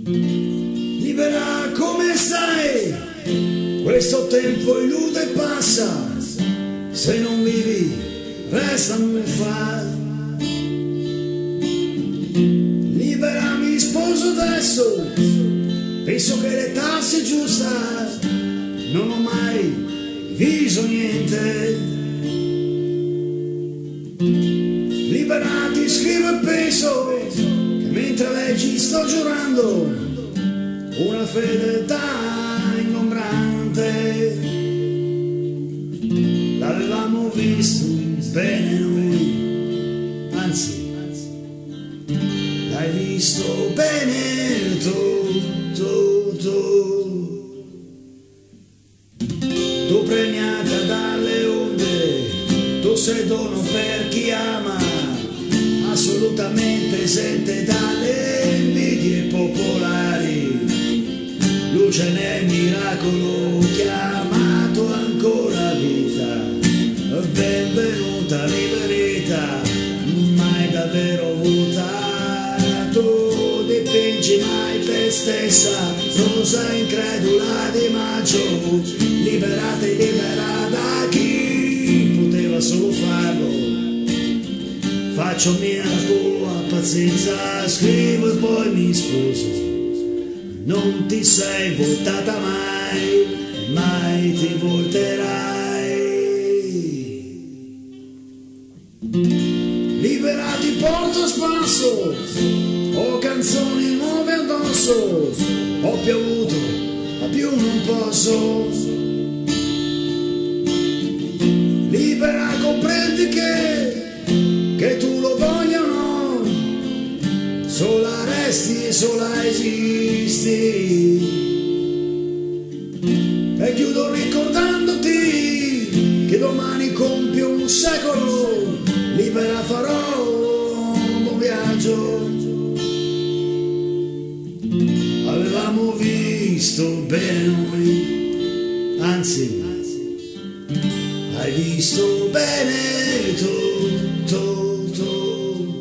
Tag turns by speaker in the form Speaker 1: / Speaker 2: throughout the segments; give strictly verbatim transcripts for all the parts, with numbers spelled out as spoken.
Speaker 1: Libera, come stai? Questo tempo illude e passa, se non vivi resta non fa. Libera, mi sposo adesso, penso che l'età sia giusta, non ho mai visto niente. Libera, ti scrivo e penso che mentre leggi sto giurando una fedeltà ingombrante. L'avevamo visto bene noi, anzi l'hai visto bene tu, tu, tu. Tu premiata dalle onde, tu sei dono per chi ama, assolutamente esente dalle invidie popolari, luce nel miracolo chiamato ancora vita. Benvenuta liberità, mai davvero avuta. Tu dipingi mai te stessa, rosa incredula di maggio, liberata e libera da chi poteva solo farlo. Faccio mia la tua pazienza, scrivo e poi mi sposo. Non ti sei voltata mai, mai ti volterai. Libera, ti porto a spasso, ho canzoni nuove addosso, ho piovuto, ma più non posso. Libera, comprendi che, che tu lo voglia o no, sola resti e sola esisti. E chiudo ricordandoti che domani compio un secolo, libera farò un buon viaggio. Avevamo visto bene noi, anzi hai visto bene tu, tu, tu.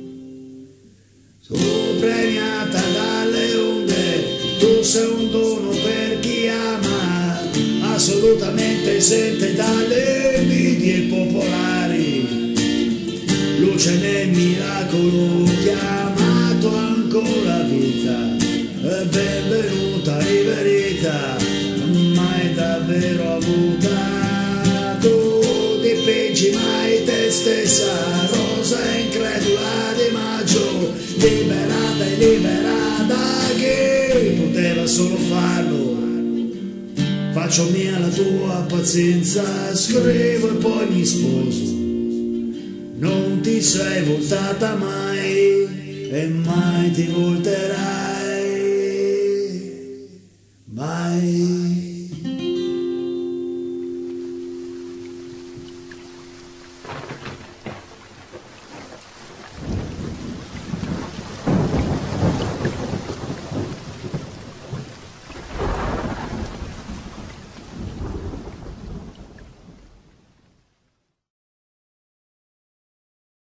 Speaker 1: Tu premiata dalle onde, tu sei un dono per chi ama, assolutamente esente dalle invidie popolari, luce nel miracolo chiamato ancora vita. E benvenuta in verità, mai davvero avuta. Tu dipingi mai te stessa, rosa incredula di maggio, liberata e libera da chi poteva solo farlo. Faccio mia la tua pazienza, scrivo e poi mi sposo. Non ti sei voltata mai e mai ti volterai.